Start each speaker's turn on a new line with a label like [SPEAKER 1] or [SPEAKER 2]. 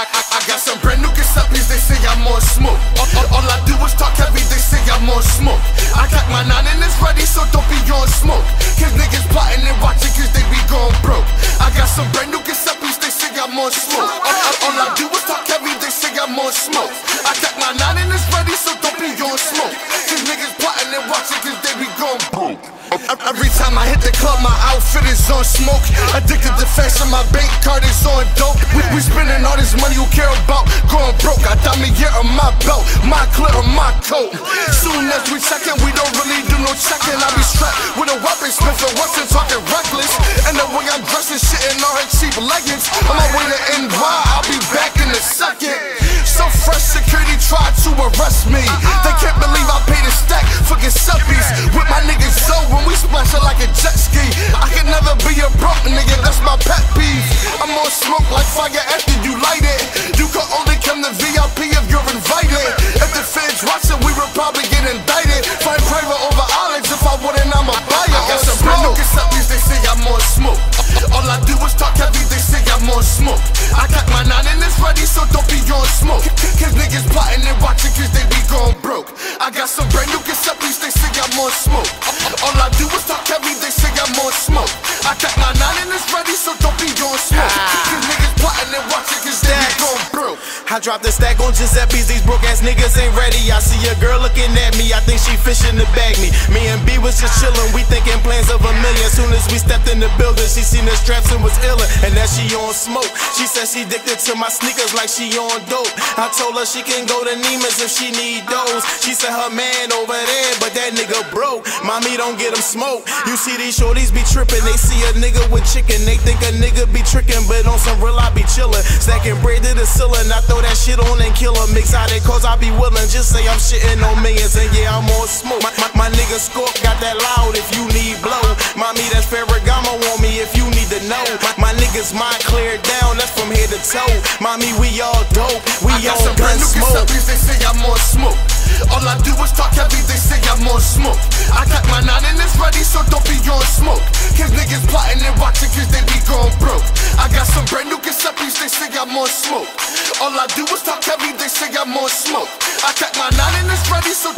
[SPEAKER 1] I got some brand new Giuseppe's, they say I'm on smoke. All I do is talk heavy, they say I'm on smoke. I got my 9 and it's ready, so don't be on smoke. Cause niggas plotting and watching cause they be going broke. I got some brand new Giuseppe's, they say I'm on smoke. All I do is talk heavy, they say I'm on smoke. I got my 9 and it's ready, so don't be on smoke. Cause niggas plotting and watching cause they be going broke. Every time I hit the club, my outfit is on smoke. Addicted to fashion, my bank card is on dope. We spending all this money, who care about going broke? I got me here on my belt, my clip on my coat. Soon as we checkin', we don't really do no checking. I be strapped with a weapon, Smith & Wesson, talking reckless. And the way I'm dressing, shit in all her cheap leggings. On my way to NY, I'll be back in a second. So fresh, security tried to arrest me. They can't believe I paid a stack for Giuseppe's. With my niggas so when we splash it like a jet ski. I can never be a broke nigga, that's my pet peeve. I'm on smoke like fire after you light it. You can only come to VIP if you're invited. If the feds watching, we would probably get indicted. Find private over olives, if I wouldn't, I'ma buy it. I got some brand new Giuseppe's, they say I'm on smoke. All I do is talk heavy, they say I'm on smoke. I got my 9 and it's ready, so don't be on smoke. Cause niggas plotting and watching cause they be going broke. I got some brand new Giuseppe's, they say I'm on smoke. All I do is talk heavy, they say I'm on smoke. I got my 9 and it's ready, so don't be on smoke. Cause niggas plotting and watching cause they be going broke.
[SPEAKER 2] I dropped a stack on Giuseppe's, these broke ass niggas ain't ready. I see a girl looking at me, I think she fishing to bag me. Me and B was just chillin', we thinking plans of a million. Soon as we stepped in the building, she seen the straps and was illin'. And that she on smoke, she said she addicted to my sneakers like she on dope. I told her she can go to Neiman's if she need those. She said her man over there, but that nigga broke. Mommy, don't get him smoke. You see these shorties be trippin', they see a nigga with chicken, they think a nigga be trickin', but on some real I be chillin'. Stacking bread to the ceiling, I throw that shit on and kill 'em. Exotic cause I be willin', just say I'm shitting on millions, and yeah, I'm on smoke. My nigga Scorp got that loud if you need blow. Mommy, that's Ferragamo on me if you need to know. My niggas mind cleared down, that's from head to toe. Mommy, we all dope, we all gun smoke.
[SPEAKER 1] They say I'm on smoke. All I do is talk heavy, they say I'm on smoke. I got my 9 and it's ready, so don't be on smoke. Cause niggas plotting and watching cause they be going broke. I got some brand new Giuseppe's, they say I'm on smoke. All I do is talk heavy, they say I'm on smoke. I got my 9 and it's ready, so